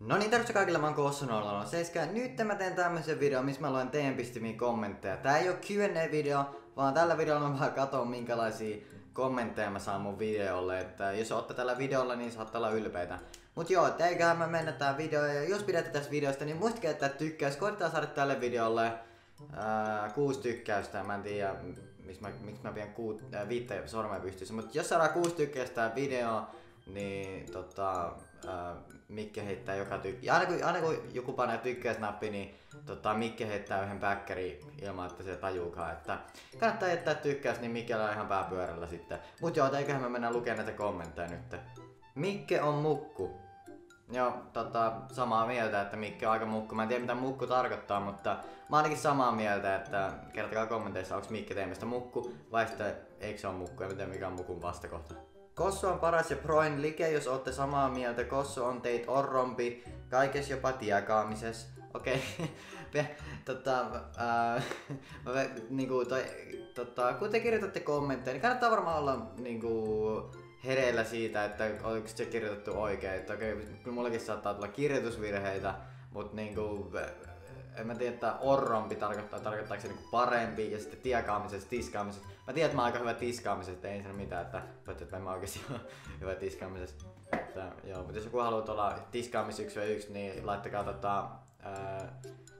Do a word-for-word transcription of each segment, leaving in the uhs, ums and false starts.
No niin, tervetuloa kaikille, mä oon Kossu nolla nolla seitsemän. Nyt mä teen tämmösen videon, missä mä luen teidän pistimiä kommentteja. Tää ei oo Q and A-video, vaan tällä videolla mä vaan katon minkälaisia kommentteja mä saan mun videolle. Että jos ootte tällä videolla, niin saatte olla ylpeitä. Mut joo, että eiköhän mä mennä tää video, ja jos pidätte tästä videosta, niin muistakaa jättää tykkäys. Koitetaan saada tälle videolle ää, kuusi tykkäystä. Mä en tiedä, miksi mä, miksi mä pidän kuut, ää, viittä sormea pystyssä. Mut jos saadaan kuusi tykkäystä tää video, niin tota, ää, Mikke heittää joka tykkä. Ja aina kun, aina kun joku panee tykkäysnappi, niin tota, Mikke heittää yhden päkkäri ilman, että se tajuukaan. Että kannattaa jättää tykkäys, niin Mikkellä on ihan pääpyörällä sitten. Mut joo, eiköhän me mennä lukemaan näitä kommentteja nyt. Mikke on mukku. Joo, tota, samaa mieltä, että Mikke on aika mukku. Mä en tiedä mitä mukku tarkoittaa, mutta mä oon ainakin samaa mieltä, että kertokaa kommenteissa, onko Mikke teidän mielestä mukku, vai sitten eikö se ole mukku, ja miten mikä on mukun vastakohta. Kossu on paras ja proin like, jos ootte samaa mieltä. Kossu on teit orrompi, kaikes jopa tiekaamises. Okei, okay. tota, ää, niinku, toi, tota, kun te kirjoitatte kommentteja, niin kannattaa varmaan olla niinku, hereillä siitä, että oliko se kirjoitettu oikein. Että okei, okay, kyllä mullekin saattaa tulla kirjoitusvirheitä, mutta niinku, en mä tiedä, että orrompi tarkoittaa, tarkoittaako se niinku parempi, ja sitten tiekaamisessa, tiskaamisessa. Mä tiedän, että mä oon aika hyvä tiskaamisessa, ei siinä mitään, että voitte, että mä oikeesti ole hyvä tiskaamisessa. Että, joo, mutta jos joku haluaa olla tiskaamis yksi vastaan yksi, niin laittakaa tota, ää,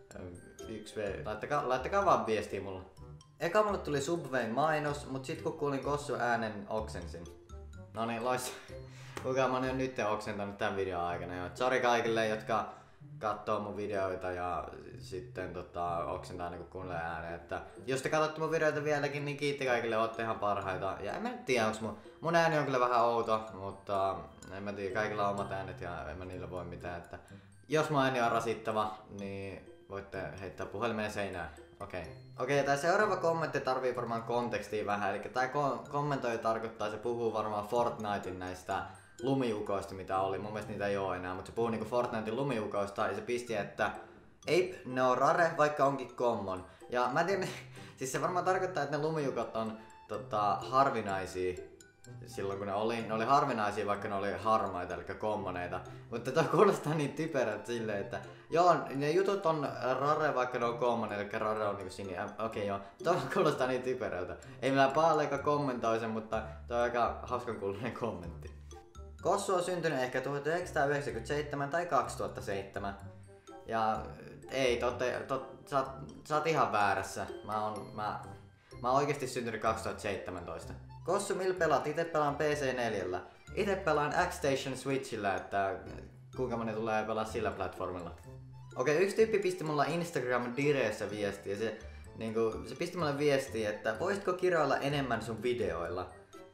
yksi v, laittakaa, laittakaa vaan viestiä mulle. Eka mulle tuli Subwayn mainos, mut sit kun kuulin Kossu äänen oksensin. No niin, lois. Kuinka mä oon nyt oksentanut tän videon aikana. Jo. Sori kaikille, jotka katsoo mun videoita ja sitten tota, oksentaa niinku kuuntelee ääneen. Että jos te katsotte mun videoita vieläkin, niin kiitti kaikille, ootte ihan parhaita. Ja en mä nyt tiedä, onks mun, mun ääni on kyllä vähän outo, mutta en mä tiedä, kaikilla on omat äänet ja en mä niillä voi mitään. Että jos mun ääni on rasittava, niin voitte heittää puhelimeen seinään. Okei. Okay. Okei, okay, tää seuraava kommentti tarvii varmaan kontekstia vähän. Eli tää ko- kommentoi tarkoittaa, se puhuu varmaan Fortnitein näistä lumiukoista, mitä oli. Mun mielestä niitä ei oo enää, mutta se puhuu niinku Fortnitein lumiukoista ja se pisti, että ei, ne on rare, vaikka onkin common. Ja mä tiedän, siis se varmaan tarkoittaa, että ne lumiukot on tota, harvinaisia silloin kun ne oli. Ne oli harvinaisia, vaikka ne oli harmaita, eli commoneita. Mutta toi kuulostaa niin typerältä silleen, että joo, ne jutut on rare, vaikka ne on common, eli rare on niinku sinne. Okei okay, joo, toi kuulostaa niin typerältä. Ei millään pahalla eikä kommentoi sen, mutta toi on aika hauskan kuuloinen kommentti. Kossu on syntynyt ehkä tuhatyhdeksänsataayhdeksänkymmentäseitsemän tai kaksituhattaseitsemän. Ja ei, totte, tot, sä, sä oot ihan väärässä. Mä oon, mä, mä oon oikeesti syntynyt kaksituhattaseitsemäntoista. Kossu, millä pelaat? Ite pelaan P C neljä. Ite pelaan X-Station Switchillä, että kuinka moni tulee pelaa sillä platformilla. Okei, okay, yksi tyyppi pisti mulla Instagram Direessä viestiä. Se, niinku, se pisti mulle viestiä, että voisitko kiroilla enemmän sun videoilla?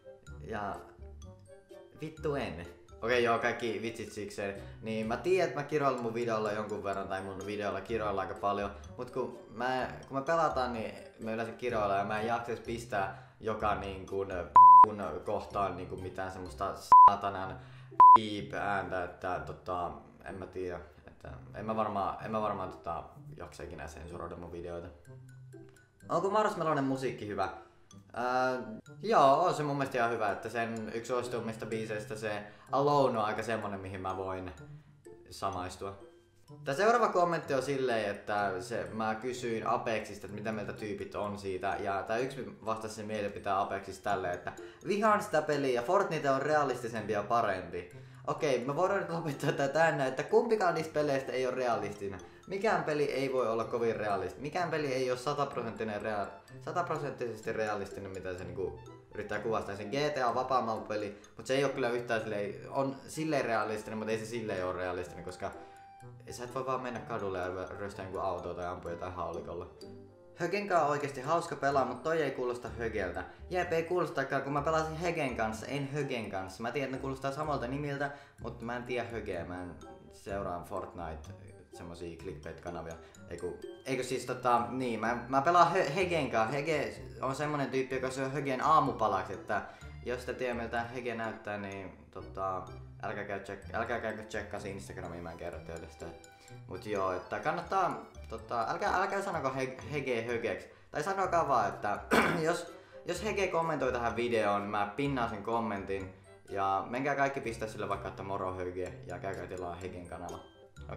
Ja vittu en. Okei okay, joo, kaikki vitsit sikseen. Niin mä tiedän, että mä kiroilen mun videolla jonkun verran, tai mun videolla kiroillaan aika paljon. Mut kun mä, kun mä pelataan, niin me yleensä kiroillaan ja mä en jaksais pistää joka niin kuin, kun kohtaan niin kuin mitään semmoista saatanan piip ääntä, että tota, en mä tiedä. Että en mä varmaan, en mä varmaan tota, jaksa ikinä sensuroida mun videoita. Onko Marshmallowen musiikki hyvä? Äh, joo, on se mun mielestä ihan hyvä, että sen yksi suosituimmista biiseistä se Alone on aika semmonen, mihin mä voin samaistua. Tää seuraava kommentti on silleen, että se, mä kysyin Apexista, että mitä mieltä tyypit on siitä, ja tää yksi vastasi sen mielipiteen Apexista tälleen, että vihaan sitä peliä ja Fortnite on realistisempi ja parempi. Okei, me voidaan nyt lopettaa tää tänne, että kumpikaan niistä peleistä ei ole realistinen. Mikään peli ei voi olla kovin realistinen. Mikään peli ei ole sataprosenttinen rea- sataprosenttisesti realistinen, mitä se niinku yrittää kuvastaa. Sen G T A on vapaamaailmapeli, mutta se ei ole kyllä yhtään silleen, on silleen realistinen, mutta ei se silleen ole realistinen, koska sä et voi vaan mennä kadulle ja ryöstää jonkun autoa tai ampua jotain haulikolla. Högenkaan on oikeesti hauska pelaa, mutta toi ei kuulosta Högeltä. Jep, ei kuulostakaan, kun mä pelasin Hegen kanssa, en Högen kanssa. Mä tiedän, että ne kuulostaa samalta nimiltä, mutta mä en tiedä Högeä, mä en seuraa Fortnite semmosia clickbait-kanavia. Eiku, eikö siis tota, niin, mä, mä pelaan He- Hegen kanssa. Hege on semmonen tyyppi, joka syö Högen aamupalaksi, että jos te tiedä miltä Hege näyttää, niin tota, älkää käy check, älkää käykö tsekkaasi Instagramiin, mä en kerro teille sitä. Mut joo, että kannattaa, tota, älkää, älkää sanoko he, Hege Högeksi. Tai sanokaa vaan, että jos, jos Hege kommentoi tähän videoon, niin mä pinnaan sen kommentin. Ja menkää kaikki pistää sille vaikka, että moro Höge, ja käykää tilaa Hegen kanava.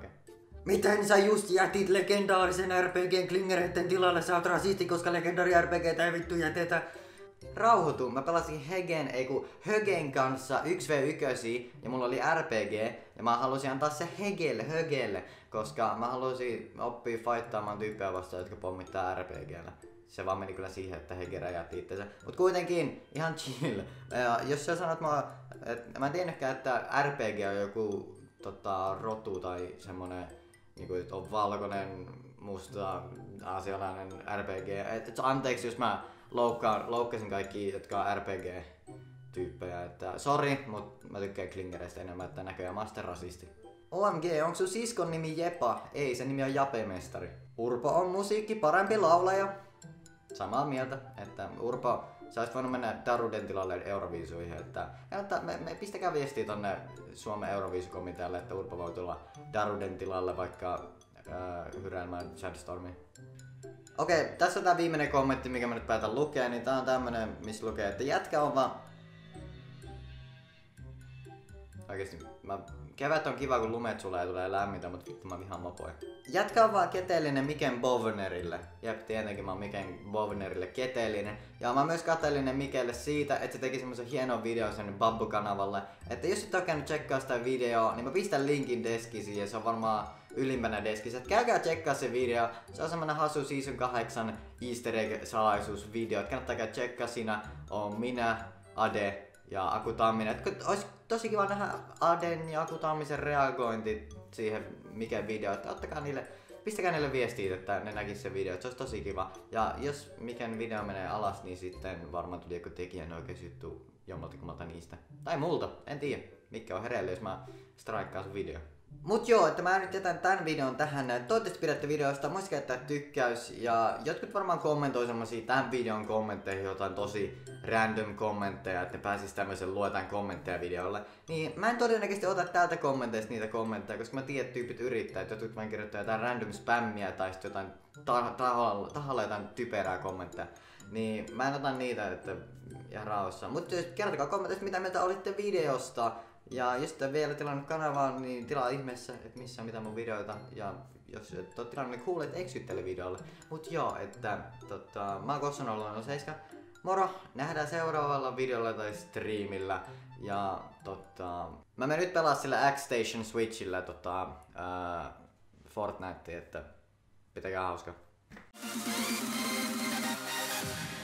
Miten sä just jätit legendaarisen R P G:n Klingereitten tilalle? Sä oot rasisti, koska legendaari R P G:tä ei vittu jätetä. Rauhoitu, mä pelasin Hegen, ei ku Högen kanssa yksi vastaan yksi ja mulla oli R P G ja mä halusin antaa se Hegelle, Högelle, koska mä halusin oppia fighttaamaan tyyppejä vastaan, jotka pommittaa R P G:llä. Se vaan meni kyllä siihen, että Hege räjähti itsensä. Mut kuitenkin ihan chill. Ja jos sä sanot mä, et, mä en tiennytkään, että R P G on joku tota, rotu tai semmonen niinku, että on valkoinen, musta, aasialainen R P G. Et, et, anteeksi jos mä loukkaan, loukkasin kaikki, jotka on R P G-tyyppejä. Että sori, mut mä tykkään Klingereistä enemmän, että näköjään mä oon sitten rasisti. O M G, onko sun siskon nimi Jepa? Ei, sen nimi on Jape-mestari. Urpo on musiikki parempi laulaja. Samaa mieltä, että Urpo, sä oisit voinut mennä Daruden tilalle Euroviisuihin, että, että me, me pistäkää viestiä tonne Suomen Euroviisukomitealle, että Urpo voi tulla Daruden tilalle vaikka äh, hyräilmään Sandstormiin. Okei, tässä on tää viimeinen kommentti, mikä mä nyt päätän lukea, niin tää on tämmönen, missä lukee, että jätkä on vaan... Oikeesti, mä... kevät on kiva, kun lumet sulle ja tulee lämmintä, mutta vittu mä vihaan mopoja. Jätkä on vaan keteellinen Miken Bovnerille. Jep, tietenkin mä oon Miken Bovnerille keteellinen. Ja mä oon myös kateellinen Mikelle siitä, että se teki semmosen hienon videon sen Babbu-kanavalle. Että jos et oo käynyt tsekkaa sitä videoa, niin mä pistän linkin deskisiin ja se on varmaan ylimpänä deskissä. Et käykää tsekkaa se video. Se on semmonen hassu Season kahdeksan Easter Egg salaisuusvideo. Et kannattaa käydä tsekkaa, siinä on minä, Ade ja Aku Tamminen. Et ois tosi kiva nähdä Aden ja Aku Tammisen reagointi siihen Miken videoon. Että ottakaa niille, pistäkää niille viestiä, että ne näkis se video. Se olisi tosi kiva. Ja jos Miken video menee alas, niin sitten varmaan tuli joku tekijänoikeusjuttu jommaltakummalta niistä. Tai multa, en tiedä. Mikä on hereillä, jos mä strikkaan sun video. Mut joo, että mä nyt jätän tän videon tähän. Toivottavasti pidätte videosta, muistakaa jättää tykkäys. Ja jotkut varmaan kommentoi semmosia tän videon kommentteihin jotain tosi random kommentteja, että ne pääsis tämmöisen luetaan kommentteja videolle. Niin mä en todennäköisesti ota täältä kommenteista niitä kommentteja, koska mä tiedän, että tyypit yrittää, että jotkut vaan kirjoittaa jotain random spammia tai sitten jotain tahalla, tahalla jotain typerää kommentteja. Niin mä en ota niitä, että ihan rauhassa. Mutta kertokaa kommenteista, mitä mieltä olitte videosta. Ja jos et ole vielä tilannut kanavaa, niin tilaa ihmeessä, että missä on mitä mun videoita. Ja jos et ole tilannut, niin kuulet eksyt tälle videolle. Mut joo, että tota, mä oon Kosson ollut nolla seitsemän. Moro, nähdään seuraavalla videolla tai streamillä. Ja tota, mä menen nyt pelaa sillä X-Station Switchillä tota, ää, Fortnite, että pitäkää hauskaa.